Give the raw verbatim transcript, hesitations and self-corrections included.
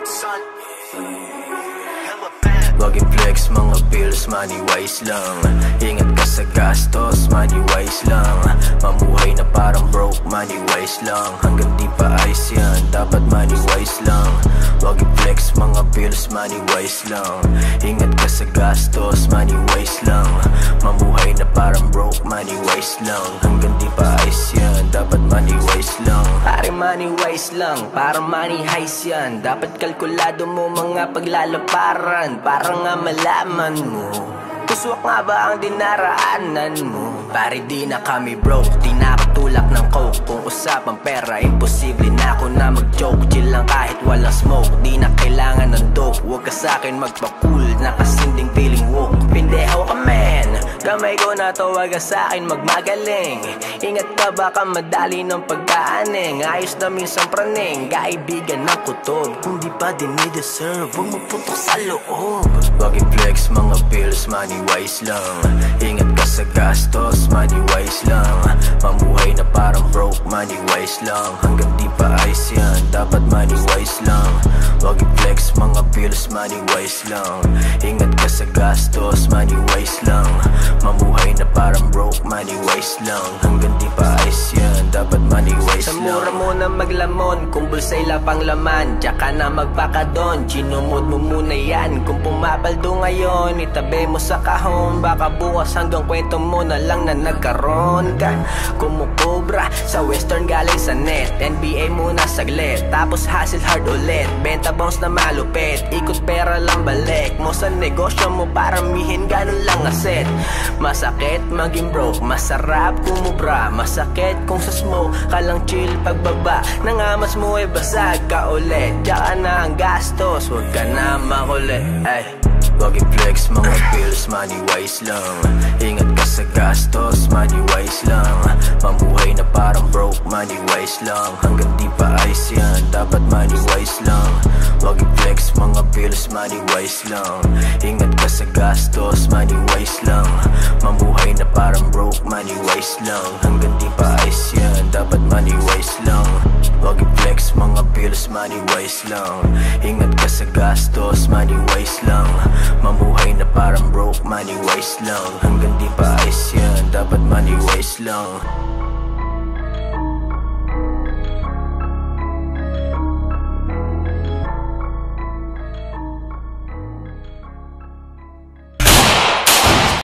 Wag i-flex mga bills, money wise lang. Ingat ka sa gastos, money wise lang. Mamuhay na parang broke, money wise lang. Hanggang di pa ayos yan, dapat money wise lang. Wag i-flex mga bills, money wise lang. Ingat ka sa gastos, money wise lang. Mamuhay na parang broke, money wise lang. Hanggang di pa ayos yan, dapat money wise lang. Pare money wise lang, parang money heist yan. Dapat kalkulado mo mga paglalaparan, para nga malaman mo kuswak nga ba ang dinaraanan mo. Pare di na kami broke, di na tulak ng coke. Kung usapang pera, imposible na ako na mag-joke. Chill lang kahit walang smoke, di na kailangan ng dope. Huwag ka sa'kin magpa-cool, nakasinding feeling woke. Pindeho ka men, kamay ko na to, wag ka sa'kin magmagaling. Ingat ka baka madali ng pagkaaning. Ayos na minsan praning, kaibigan ng kutob. Kung di pa din ni-deserve, huwag mo putok sa loob. Wag i-flex mga bills, money wise lang. Ingat ka sa gastos, money wise lang. Mamuhay na parang broke, money wise lang. Hanggang di pa ayos yan, dapat money wise lang. Wag i-flex mga bills, money wise lang. Ingat ka sa gastos, money wise lang. Mamuhay na parang broke, money wise lang. Hanggang di pa ayos yan, dapat money wise lang. Sa mura mo na maglamon, kung bulsa'y lapang laman, tsaka na magpakadon, ginumod mo muna yan. Kung pumapaldo ngayon, itabi mo sa kahon. Baka bukas hanggang kwento mo na lang na nagkaroon ka. Kumukobra sa western galing sa net, N B A muna saglit, tapos hustle hard ulit. Benta bounce na malupit, ikot pera lang balik mo sa negosyo mo, paramihin ganun lang aset. Masakit maging broke, masarap kumubra. Masakit kung sa smoke ka lang chill pagbaba, nang amas mo ay basag ka ulit. Tsaka na ang gastos, huwag ka na makulit. Ay, wag i-flex mga bills, money wise lang. Ingat ka sa gastos, money wise lang. Mamuhay na parang broke, money wise lang. Hanggang di pa ayos yan, dapat money wise lang. Wag i-flex mga bills, money wise lang. Ingat ka sa gastos, money wise lang. Mamuhay na parang broke, money wise lang. Hanggang di pa ayos yan, dapat money wise lang. Wag i-flex mga bills, money wise lang. Ingat ka sa gastos, money wise lang. Mamuhay na parang broke, money wise lang. Hanggang di pa ayos yan, dapat money wise lang.